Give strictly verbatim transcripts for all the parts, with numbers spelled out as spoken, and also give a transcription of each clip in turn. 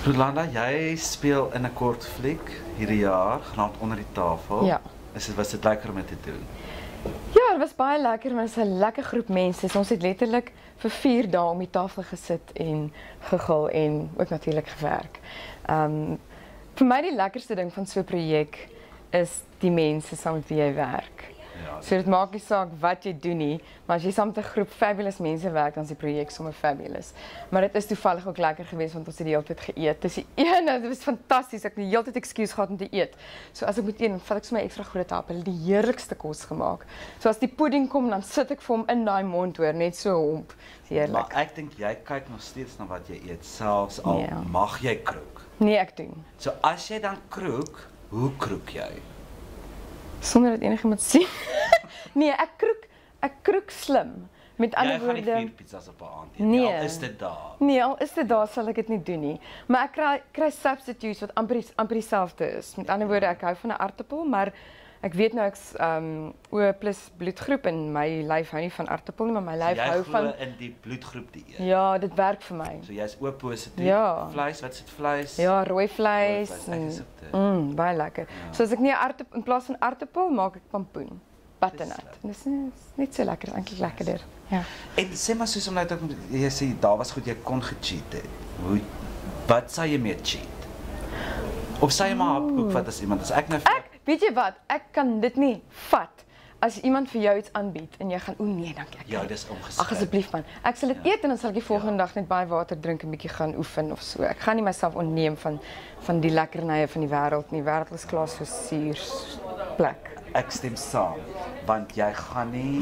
Rolanda, jy speel in 'n kort fliek hierdie jaar, genaamd Onder die Tafel. Ja. Is dit was dit lekker om dit te doen? Ja, dit was baie lekker, maar dit is 'n lekker groep mense. So ons het letterlik vir vier dae om die tafel gesit en gegil en ook natuurlik gewerk. Um vir my die lekkerste ding van so 'n projek is die mense saam met wie jy werk. Ja. So dit maak nie saak wat jy doen nie, maar as jy saam met 'n groep fabulous mense werk, dan is die projek sommer fabulous. Maar dit is toevallig ook lekker geweest want ons het die hele tyd geëet. Dis die ene, dit was fantasties. Ek het die hele tyd excuse gehad om te eet. So as ek moet eet, dan vat ek sommer extra groot hap. Hulle het die heerlikste kos gemaak. So as die pudding kom, dan sit ek vir hom in daai mond hoor, net so homp. Dis heerlik. Maar ek dink jy kyk nog steeds na wat jy eet, selfs al Ja. mag jy kroek. Nee, ek doen. So as jy dan kroek, hoe kroek jy? Sonder dat enigiemand sien. Nee, ek kroek, ek kroek slim. Met ander Jy gaan nie woorde, vier pizzas op 'n aand eet. Nee. Al is dit daar. nee, al is dit daar sal ek dit nie doen nie. Maar ek kry kry substitutes wat amper amper dieselfde is. Met ander woorde, ek hou van 'n aartappel, maar ek weet nou ek's um O plus bloedgroep en my lyf hou nie van aartappel nie, maar my lyf so jy hou glo van in die bloedgroep dieet. ja, dit werk vir my. So jy's O positief. Ja. Vleis, wat is dit vleis? Ja, rooi vleis. Rooi vleis, ek is op dit. Mm, baie lekker. Ja. So as ek nie 'n aartappel in plaas van aartappel maak ek pompoen. Butternut. lekker. Dis net net so lekker, eintlik lekkerder. Ja. En sê maar soos om nou te jy sê daar was goed jy kon gecheat het. Hoe wat sou jy mee cheat? Of sê jy maar hapkoek wat as iemand as ek nou vir Ek, weet jy wat? Ek kan dit nie vat as iemand vir jou iets aanbied en jy gaan o nee, dankie. Ek ja, kan- dis omgeskryf. Ag asseblief man. Ek sal dit Ja. eet en dan sal ek die volgende dag net baie water drink en bietjie gaan oefen of so. Ek gaan nie myself onneem van van die lekkernye van die wêreld nie. Die wêreld is klaar so suur plek. Ek stem saam, want jy gaan nie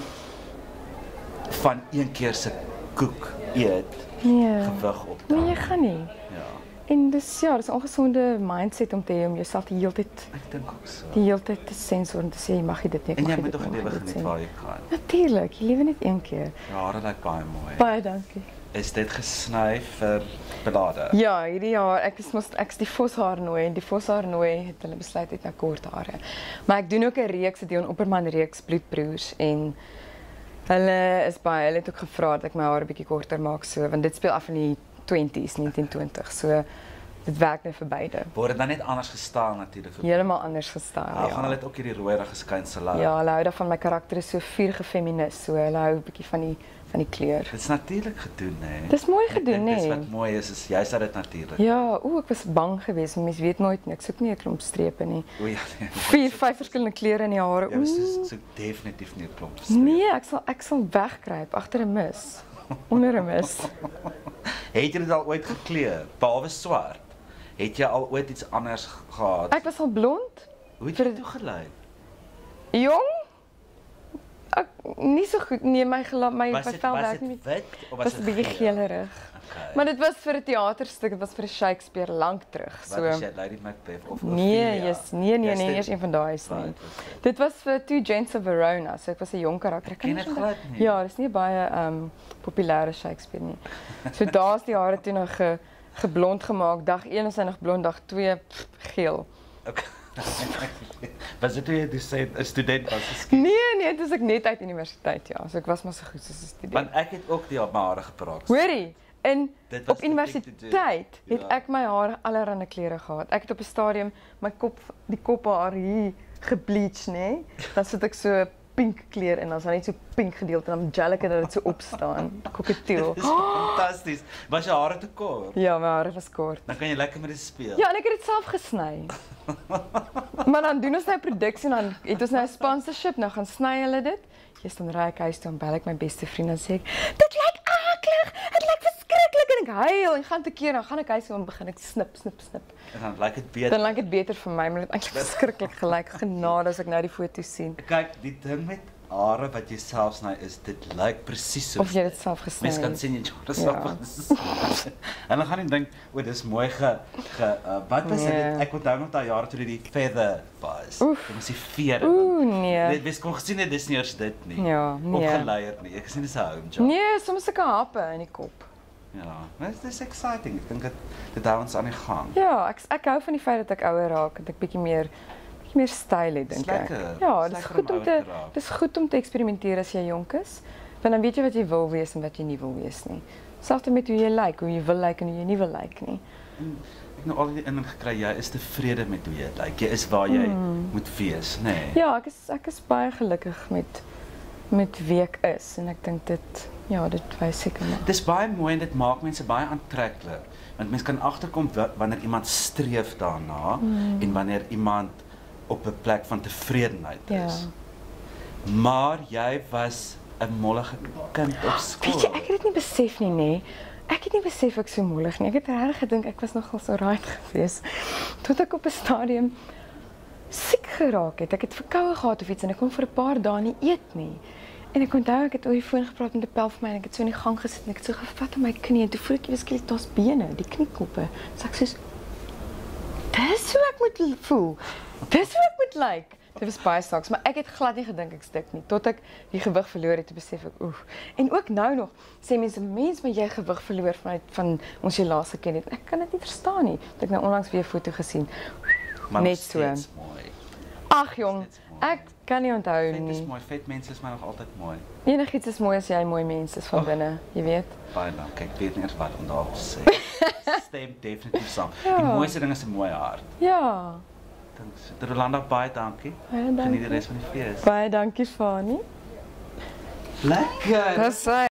van een keer se koek eet Nee. gewig op. Nee, jy gaan nie. Ja, En dis ja, dis 'n ongesonde mindset om te hê om jouself die hele tyd ek dink ook so. die hele tyd te sensor en te sê jy mag nie dit nie. En mag jy nie moet dit tog nie, die mag lewe nie dit geniet sê waar nie. jy kan. Natuurlik, jy lewe net een keer. Ja, dit lyk baie mooi. Baie dankie. Is dit gesny vir belade? Ja, hierdie jaar ek is mos ek's die Voshaarnooi en die Voshaarnooi het hulle besluit het nou kort hare. Maar ek doen ook 'n reeks, 'n Dion Opperman reeks Bloedbroers en hulle is baie hulle het ook gevra dat ek my hare bietjie korter maak so want dit speel af in die twinties, negentien twintig. So dit werk nou vir beide. Word dit dan net anders gestaan natuurlik vir. Heeltemal anders gestyl. Ja, gaan hulle Ja. het ook hierdie rooierige skynsel. Ja, hulle hou daarvan my karakter is so vuurige feminis, so hulle hou 'n bietjie van die van die kleur. Dit is natuurlik gedoen, hè. Dis mooi Ek gedoen, dink Dis hè. wat mooi is, is jy's dat dit natuurlik. Ja, o, ek was bang geweest, want mens weet nooit nie. Ek soek nie 'n klomp strepe nie. O ja, nee. Vier, vyf verskillende kleure in die hare. Ja, dis Oeh. is so definitief nie 'n klomp streep. Nee, ek sal ek sal wegkruip agter 'n mis. Onder 'n mis. Het jy dit al ooit gekleur behalwe swart? Het jy al ooit iets anders gehad? Ek was al blond. Hoe het vir- jy toe gelyk? Jong? Ek nie so goed. Nee, my gelaat my Was my dit vel was werk dit nie. wit of was Was dit 'n bietjie geel? geelerig. Okay. Maar dit was vir 'n teaterstuk, dit was vir 'n Shakespeare lank terug. Wat So is jy Lady Macbeth of nee, Ophelia? yes, nee nee Dis nee, dit- eers een van daai is nie. Right, okay. Dit was vir Two Gents of Verona, so ek was 'n jong karakter. Ek ken nie dit so- glad nie. Ja, dis nie baie um populêre Shakespeare nie. So daar's die hare toe nog ge, geblond gemaak. Dag een is hy nog blond, dag twee pff, geel. Okay. Was dit toe jy dis 'n student was geskien? Nee, nee, dis ek net uit universiteit, ja. So ek was maar so goed soos 'n student. Want ek het ook die op my hare gepraat. Hoorie, in Dit was op the thing to universiteit do. het Ja. ek my hare allerlei kleure gehad. Ek het op 'n stadium my kop die kophaar hier gebleach, nê? Dan sit ek so pink kleur en dan is daar net so pink gedeelte en dan gel ek dit dat dit so opstaan. Koketiel. Dis fantasties. Was jou hare te kort? Ja, my hare was kort. Dan kan jy lekker met dit speel. Ja, en ek het dit self gesny. Maar dan doen ons nou produksie en dan het ons nou 'n sponsorship, nou gaan sny hulle dit. Eers dan ry ek huis toe en bel ek my beste vriend en sê ek, "Dit lyk aklig. Dit lyk verskriklik." En ek huil en gaan te keer dan gaan ek huis toe en begin ek snip, snip, snip. En dan lyk dit beter. Dan lyk dit beter vir my, maar dit eintlik verskriklik gelyk. Genade as ek nou die foto sien. Kyk, die ding met hare wat jy self sny is dit lyk presies so. Of jy dit self gesny Mens kan het. sien jy het Ja. self. En dan gaan jy dink, o, dis mooi ge, ge uh, wat was Nee. dit? Ek onthou nog daai jare toe dit die feather was. Oef. Dit was die vere. Ooh, Dit nee. wys kon gesien het dis nie eers dit nie. Ja, nee. Opgeleier nie. Ek sien dis 'n home job. Nee, soms sulke happe in die kop. Ja, maar dit is exciting. Ek dink dit dit hou ons aan die gang. Ja, ek ek hou van die feit dat ek ouer raak en ek bietjie meer bietjie meer styl het, dink ek. lekker, Ja, dis dit is lekker goed om om te ouer te raak. dis goed om te eksperimenteer as jy jonk is. Want dan weet jy wat jy wil wees en wat jy nie wil wees nie. Selfs met hoe jy lyk, hoe jy wil lyk en hoe jy nie wil lyk nie. het nou al die indruk gekry, jy is tevrede met hoe jy lyk. Jy is waar jy Mm. moet wees, nê? Nee. Ja, ek is ek is baie gelukkig met met wie ek is en ek dink dit ja, dit wys seker maar. Dis baie mooi en dit maak mense baie aantreklik. Want mense kan agterkom wa- wanneer iemand streef daarna Mm. en wanneer iemand op 'n plek van tevredenheid Ja. is. Maar jy was 'n mollige kind op skool. Weet jy, ek het dit nie besef nie, nê. Ek het nie besef ek so mollig nie. Ek het regtig gedink ek was nogal so right geweest. Tot ek op 'n stadium siek geraak het. Ek het verkoue gehad of iets en ek kon vir 'n paar dae nie eet nie. En ek onthou ek het oor die foon gepraat met 'n pel vir my en ek het so in die gang gesit en ek het so gevat aan my knie en toe voel ek ewesklik daar's bene, die kniekoppe. So ek soos dis hoe ek moet voel. Dis hoe ek moet lyk. Like. Dit was baie snaaks, maar ek het glad nie gedink ek stik nie tot ek die gewig verloor het, toe besef ek oef. En ook nou nog sê mense mens maar jy gewig verloor vanuit van ons jy laas geken het. Ek kan dit nie verstaan nie. Het ek nou onlangs weer 'n foto gesien. Maar Net nog so. steeds mooi. Ag jong, ek kan nie onthou Vet is nie. mooi, vet mense is maar nog altyd mooi. Enigiets is mooi as jy 'n mooi mens is van Oh. binne, jy weet. Baie dankie. Ek weet nie eers wat om daarop te sê. Stem definitief saam. Ja. Die mooiste ding is 'n mooi hart. Ja. Dink so. Rolanda, baie dankie. Baie Geniet die dankie. res van die fees. Baie dankie Fani. Lekker. Dis